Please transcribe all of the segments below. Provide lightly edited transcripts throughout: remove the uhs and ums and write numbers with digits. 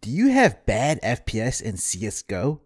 Do you have bad FPS in CSGO?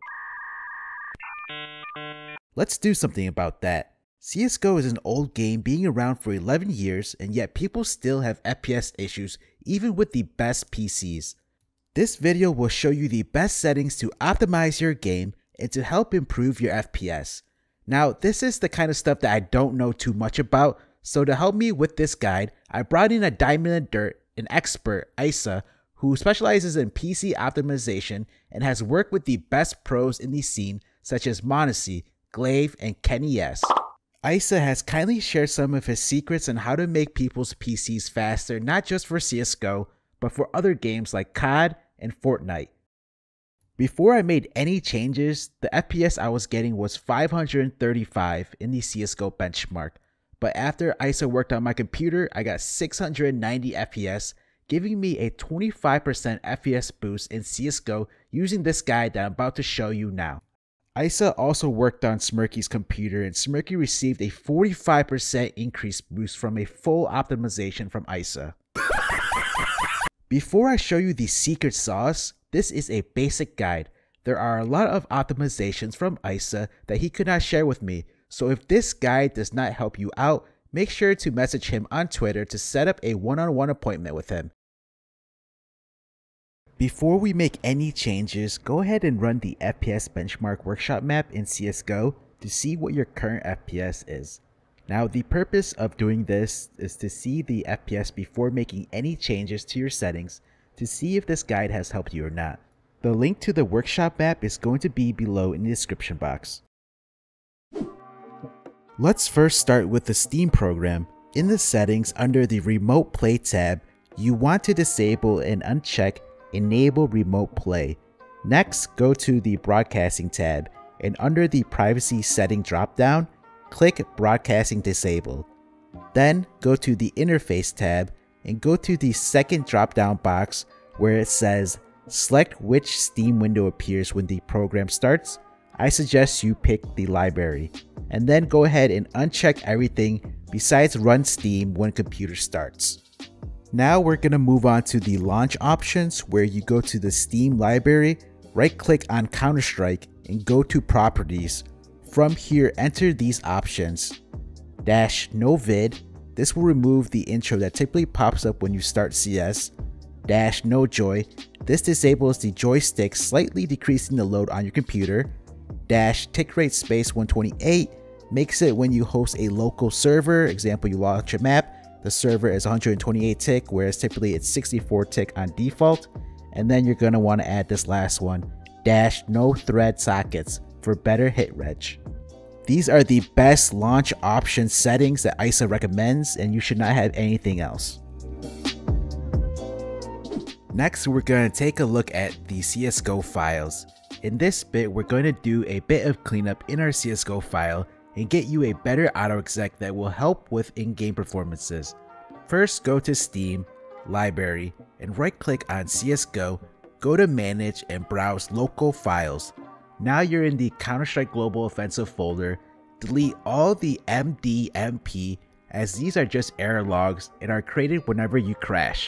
Let's do something about that. CSGO is an old game being around for 11 years, and yet people still have FPS issues even with the best PCs. This video will show you the best settings to optimize your game and to help improve your FPS. Now, this is the kind of stuff that I don't know too much about, so to help me with this guide, I brought in a diamond in the dirt, an expert, Aysa, who specializes in PC optimization and has worked with the best pros in the scene such as Monesi, Glaive, and Kenny S. Aysa has kindly shared some of his secrets on how to make people's PCs faster, not just for CSGO, but for other games like COD and Fortnite. Before I made any changes, the FPS I was getting was 535 in the CSGO Benchmark, but after Aysa worked on my computer, I got 690 FPS, giving me a 25% FPS boost in CSGO using this guide that I'm about to show you now. Aysa also worked on Smirky's computer, and Smirky received a 45% increase boost from a full optimization from Aysa. Before I show you the secret sauce, this is a basic guide. There are a lot of optimizations from Aysa that he could not share with me, so if this guide does not help you out, make sure to message him on Twitter to set up a one-on-one appointment with him. Before we make any changes, go ahead and run the FPS benchmark workshop map in CSGO to see what your current FPS is. Now, the purpose of doing this is to see the FPS before making any changes to your settings to see if this guide has helped you or not. The link to the workshop map is going to be below in the description box. Let's first start with the Steam program. In the settings under the Remote Play tab, you want to disable and uncheck Enable Remote Play. Next, go to the Broadcasting tab, and under the Privacy Setting dropdown, click Broadcasting Disabled. Then go to the Interface tab and go to the second drop-down box where it says select which Steam window appears when the program starts. I suggest you pick the library, and then go ahead and uncheck everything besides run Steam when computer starts. Now we're going to move on to the launch options where you go to the Steam library, right click on Counterstrike and go to properties. From here, enter these options. -no vid, this will remove the intro that typically pops up when you start CS. -no joy, this disables the joystick, slightly decreasing the load on your computer. -tick rate space 128 makes it when you host a local server, example you launch a map, the server is 128 tick, whereas typically it's 64 tick on default. And then you're going to want to add this last one, -nothreadsockets for better hit reg. These are the best launch option settings that Aysa recommends, and you should not have anything else. Next, we're going to take a look at the CSGO files. In this bit, we're going to do a bit of cleanup in our CSGO file and get you a better autoexec that will help with in-game performances. First, go to Steam, Library, and right-click on CSGO, go to Manage and browse Local Files. Now you're in the Counterstrike Global Offensive folder. Delete all the MDMP as these are just error logs and are created whenever you crash.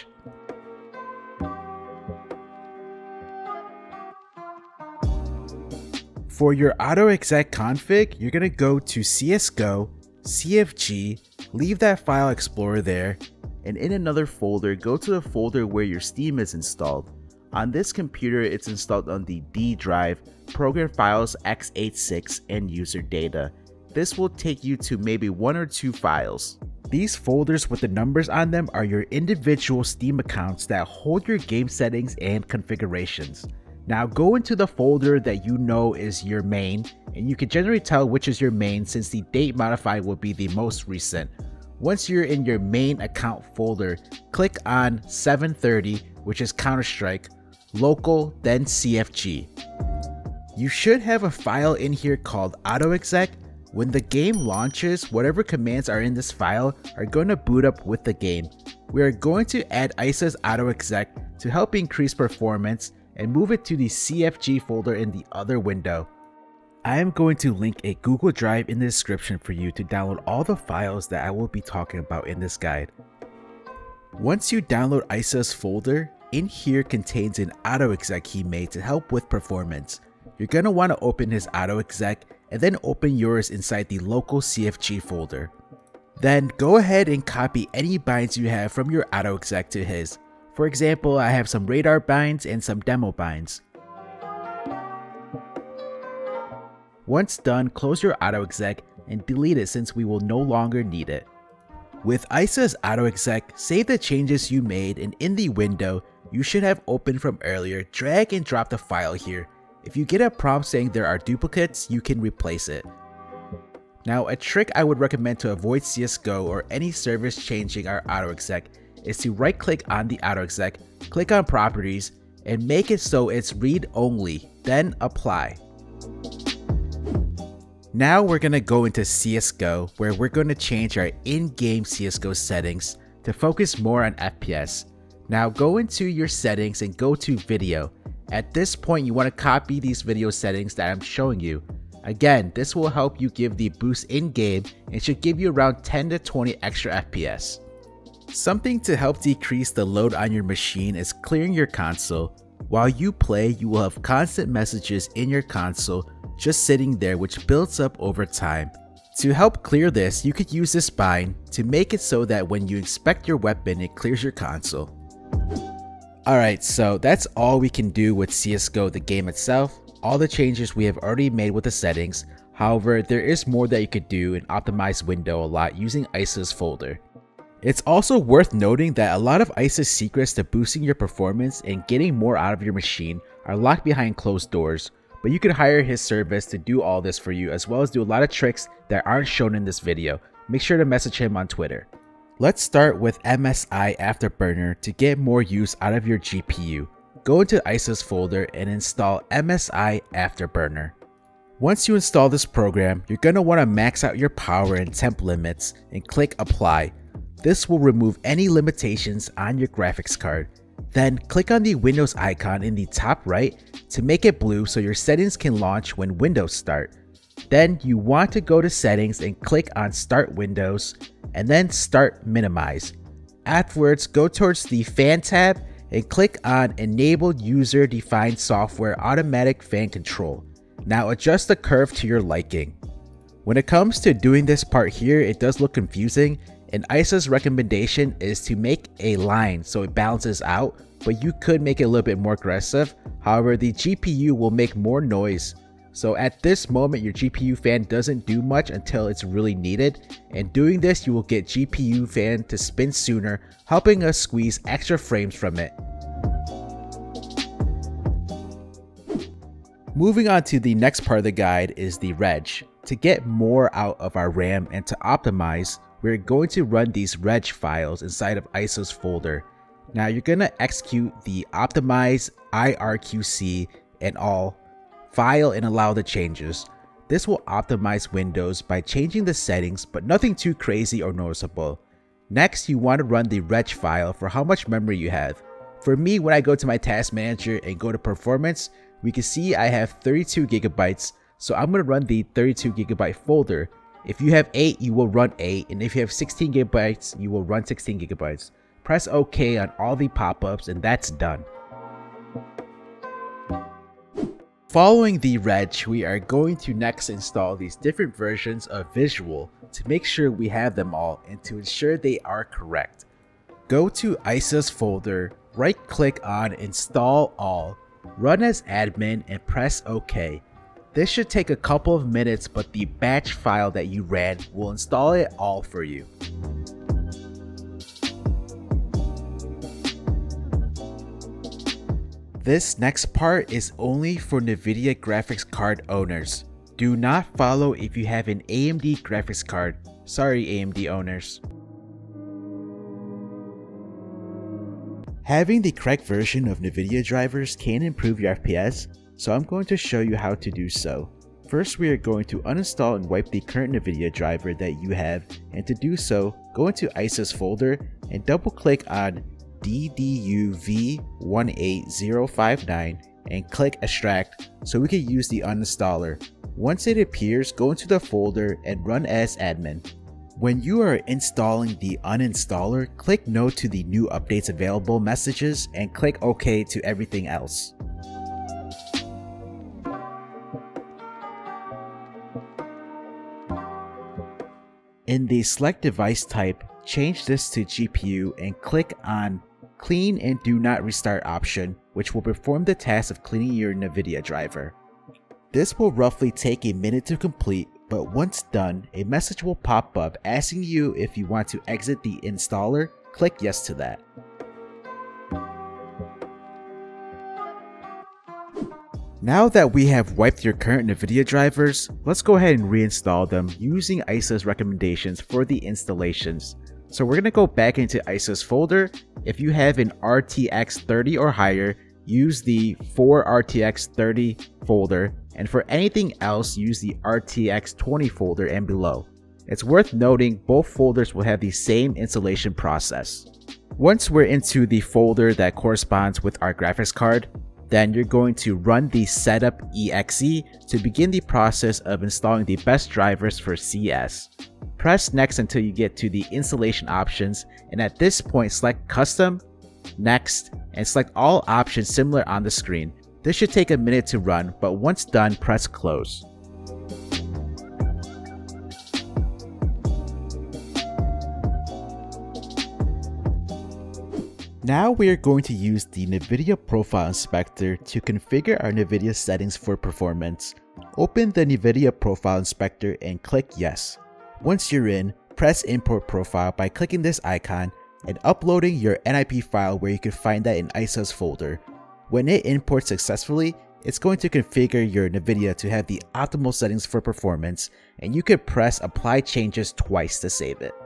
For your autoexec config, you're going to go to CSGO, CFG, leave that file explorer there, and in another folder, go to the folder where your Steam is installed. On this computer, it's installed on the D drive, Program Files x86, and User Data. This will take you to maybe 1 or 2 files. These folders with the numbers on them are your individual Steam accounts that hold your game settings and configurations. Now go into the folder that you know is your main, and you can generally tell which is your main since the date modified will be the most recent. Once you're in your main account folder, click on 730, which is Counterstrike, local, then CFG. You should have a file in here called autoexec. When the game launches, whatever commands are in this file are going to boot up with the game. We are going to add Aysa's autoexec to help increase performance and move it to the CFG folder in the other window. I am going to link a Google Drive in the description for you to download all the files that I will be talking about in this guide. Once you download Aysa's folder, in here contains an autoexec he made to help with performance. You're going to want to open his autoexec and then open yours inside the local CFG folder. Then go ahead and copy any binds you have from your autoexec to his. For example, I have some radar binds and some demo binds. Once done, close your autoexec and delete it since we will no longer need it. With Aysa's autoexec, save the changes you made, and in the window you should have opened from earlier, drag and drop the file here. If you get a prompt saying there are duplicates, you can replace it. Now, a trick I would recommend to avoid CSGO or any service changing our autoexec is to right click on the autoexec, click on properties, and make it so it's read only, then apply. Now we're going to go into CSGO, where we're going to change our in-game CSGO settings to focus more on FPS. Now go into your settings and go to video. At this point, you want to copy these video settings that I'm showing you. Again, this will help you give the boost in-game and should give you around 10 to 20 extra FPS. Something to help decrease the load on your machine is clearing your console. While you play, you will have constant messages in your console just sitting there, which builds up over time. To help clear this, you could use this bind to make it so that when you inspect your weapon, it clears your console. Alright, so that's all we can do with CSGO, the game itself. All the changes we have already made with the settings. However, there is more that you could do and optimize window a lot using Aysa's folder. It's also worth noting that a lot of Aysa's secrets to boosting your performance and getting more out of your machine are locked behind closed doors, but you can hire his service to do all this for you, as well as do a lot of tricks that aren't shown in this video. Make sure to message him on Twitter. Let's start with MSI AfterBurner to get more use out of your GPU. Go into Aysa's folder and install MSI AfterBurner. Once you install this program, you're going to want to max out your power and temp limits and click apply. This will remove any limitations on your graphics card. Then click on the Windows icon in the top right to make it blue so your settings can launch when Windows start. Then you want to go to settings and click on Start Windows and then Start Minimize. Afterwards, go towards the Fan tab and click on Enable User Defined Software Automatic Fan Control. Now adjust the curve to your liking. When it comes to doing this part here, it does look confusing, and Aysa's recommendation is to make a line so it balances out, but you could make it a little bit more aggressive. However, the GPU will make more noise. So at this moment, your GPU fan doesn't do much until it's really needed, and doing this you will get GPU fan to spin sooner, helping us squeeze extra frames from it. Moving on to the next part of the guide is the reg. To get more out of our RAM and to optimize, we're going to run these reg files inside of Aysa's folder. Now you're going to execute the optimize IRQC and all file and allow the changes. This will optimize Windows by changing the settings, but nothing too crazy or noticeable. Next, you want to run the reg file for how much memory you have. For me, when I go to my task manager and go to performance, we can see I have 32 gigabytes, so I'm going to run the 32 gigabyte folder. If you have 8, you will run 8, and if you have 16 gigabytes, you will run 16 gigabytes. Press OK on all the pop-ups and that's done. Following the reg, we are going to next install these different versions of Visual to make sure we have them all and to ensure they are correct. Go to Aysa's folder, right click on Install All, run as admin and press OK. This should take a couple of minutes, but the batch file that you ran will install it all for you. This next part is only for Nvidia graphics card owners. Do not follow if you have an AMD graphics card. Sorry AMD owners. Having the correct version of Nvidia drivers can improve your FPS, so I'm going to show you how to do so. First, we are going to uninstall and wipe the current Nvidia driver that you have, and to do so, go into Aysa's folder and double click on DDUV18059 and click Extract so we can use the uninstaller. Once it appears, go into the folder and run as admin. When you are installing the Uninstaller, click No to the New Updates Available messages and click OK to everything else. In the Select Device type, change this to GPU and click on Clean and Do Not Restart option, which will perform the task of cleaning your Nvidia driver. This will roughly take a minute to complete, but once done, a message will pop up asking you if you want to exit the installer. Click yes to that. Now that we have wiped your current Nvidia drivers, let's go ahead and reinstall them using ISA's recommendations for the installations. So we're going to go back into ISA's folder. If you have an RTX 30 or higher, use the For RTX 30 folder, and for anything else, use the RTX 20 folder and below. It's worth noting both folders will have the same installation process. Once we're into the folder that corresponds with our graphics card, then you're going to run the setup exe to begin the process of installing the best drivers for CS. Press next until you get to the installation options, and at this point select custom, next, and select all options similar on the screen. This should take a minute to run, but once done, press close. Now we are going to use the Nvidia Profile Inspector to configure our Nvidia settings for performance. Open the Nvidia Profile Inspector and click yes. Once you're in, press Import Profile by clicking this icon and uploading your NIP file where you can find that in ISA's folder. When it imports successfully, it's going to configure your Nvidia to have the optimal settings for performance, and you can press Apply Changes twice to save it.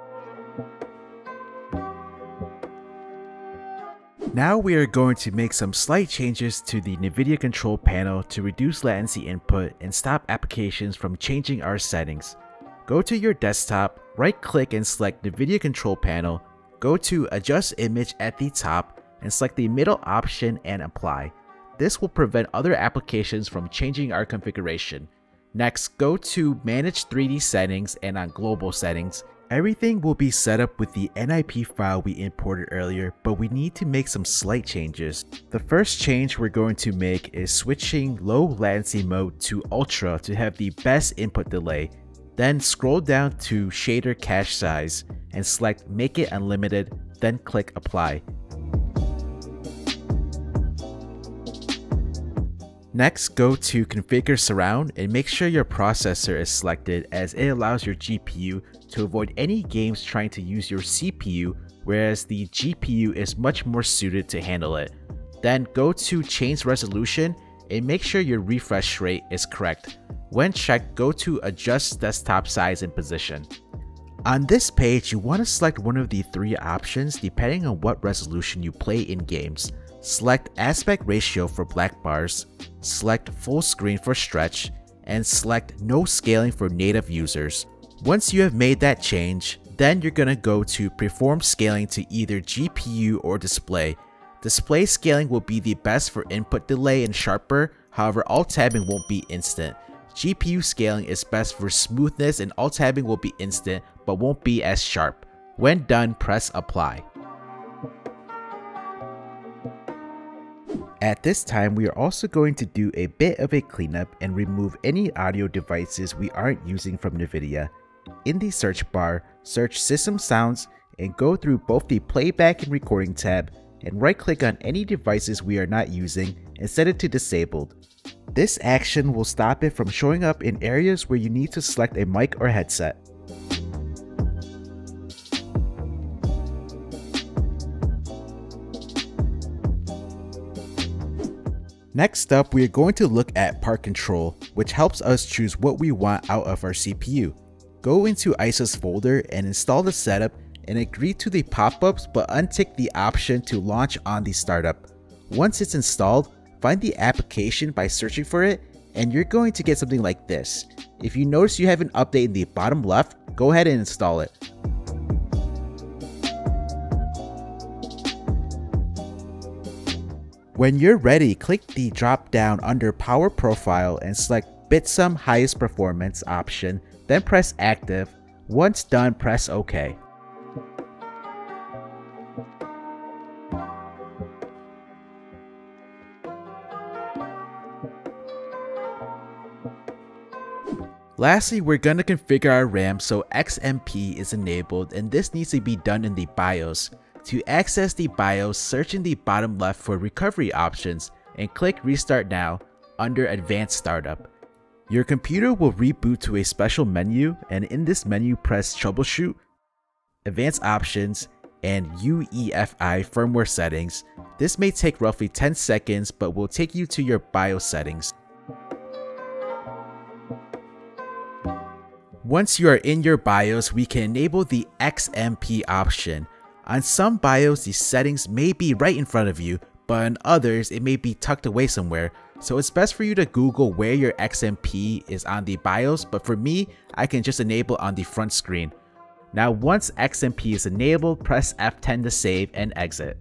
Now we are going to make some slight changes to the Nvidia control panel to reduce latency input and stop applications from changing our settings. Go to your desktop, right-click and select Nvidia control panel, go to Adjust Image at the top, and select the middle option and apply. This will prevent other applications from changing our configuration. Next, go to Manage 3D Settings and on Global Settings. Everything will be set up with the NIP file we imported earlier, but we need to make some slight changes. The first change we're going to make is switching low latency mode to ultra to have the best input delay. Then scroll down to shader cache size and select Make it unlimited, then click Apply. Next, go to Configure Surround and make sure your processor is selected, as it allows your GPU to avoid any games trying to use your CPU, whereas the GPU is much more suited to handle it. Then go to Change Resolution and make sure your refresh rate is correct. When checked, go to Adjust Desktop Size and Position. On this page, you want to select one of the three options depending on what resolution you play in games. Select Aspect Ratio for black bars, select Full Screen for stretch, and select No Scaling for native users. Once you have made that change, then you're gonna go to Perform Scaling to either GPU or display. Display scaling will be the best for input delay and sharper, however alt-tabbing won't be instant. GPU scaling is best for smoothness, and alt-tabbing will be instant but won't be as sharp. When done, press Apply. At this time, we are also going to do a bit of a cleanup and remove any audio devices we aren't using from Nvidia. In the search bar, search System Sounds and go through both the Playback and Recording tab and right-click on any devices we are not using and set it to Disabled. This action will stop it from showing up in areas where you need to select a mic or headset. Next up, we are going to look at part control, which helps us choose what we want out of our CPU. Go into ISA's folder and install the setup and agree to the pop-ups, but untick the option to launch on the startup. Once it's installed, find the application by searching for it, and you're going to get something like this. If you notice you have an update in the bottom left, go ahead and install it. When you're ready, click the drop down under Power Profile and select Bitsum Highest Performance option, then press Active. Once done, press OK. Lastly, we're going to configure our RAM so XMP is enabled, and this needs to be done in the BIOS. To access the BIOS, search in the bottom left for recovery options and click Restart Now under Advanced Startup. Your computer will reboot to a special menu, and in this menu press Troubleshoot, Advanced Options, and UEFI Firmware Settings. This may take roughly 10 seconds but will take you to your BIOS settings. Once you are in your BIOS, we can enable the XMP option. On some BIOS, the settings may be right in front of you, but on others, it may be tucked away somewhere. So it's best for you to Google where your XMP is on the BIOS, but for me, I can just enable on the front screen. Now once XMP is enabled, press F10 to save and exit.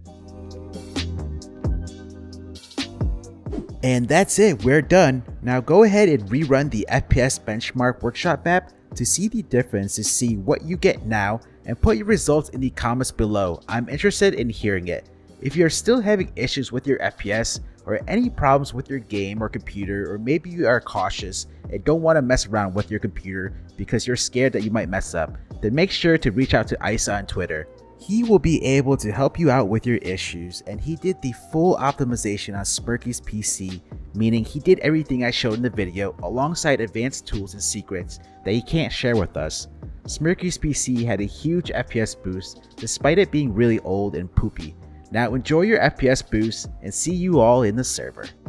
And that's it, we're done. Now go ahead and rerun the FPS Benchmark workshop map to see the difference, to see what you get now, and put your results in the comments below. I'm interested in hearing it. If you're still having issues with your FPS or any problems with your game or computer, or maybe you are cautious and don't want to mess around with your computer because you're scared that you might mess up, then make sure to reach out to Aysa on Twitter. He will be able to help you out with your issues, and he did the full optimization on Smirky's PC, meaning he did everything I showed in the video alongside advanced tools and secrets that he can't share with us. Smirky's PC had a huge FPS boost despite it being really old and poopy. Now enjoy your FPS boost and see you all in the server.